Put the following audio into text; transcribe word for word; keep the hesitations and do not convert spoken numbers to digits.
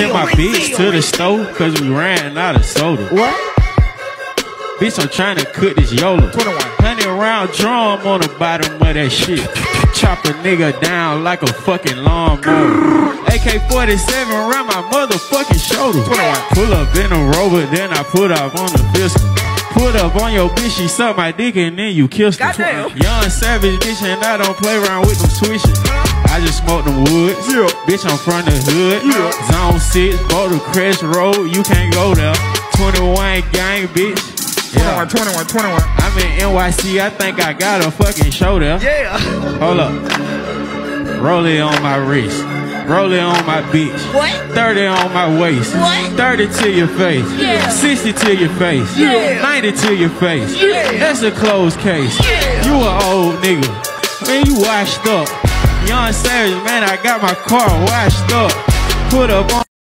Sent my bitch to the store cause we ran out of soda. What? Bitch, I'm trying to cook this Yola. twenty-one. Hundred round drum on the bottom of that shit. Chop a nigga down like a fucking lawnmower. A K forty-seven around my motherfucking shoulder. twenty-one. Pull up in a Rover, then I put up on the pistol. Put up on your bitch, she suck my dick and then you kissed her. Goddamn. Young savage bitch and I don't play around with them switches. I just smoke them woods. Yeah. Bitch, I'm from the hood. Yeah. Zone six, bought the Crest Road, you can't go there. twenty-one gang, bitch. twenty-one, twenty-one, twenty-one. I'm in N Y C, I think I got a fucking show there. Yeah. Hold up. Roll it on my wrist. Roll it on my bitch. What? thirty on my waist. What? thirty to your face. Yeah. sixty to your face. Yeah. ninety to your face. Yeah. That's a closed case. Yeah. You an old nigga. Man, you washed up. Young Savage, man, I got my car washed up. Put up on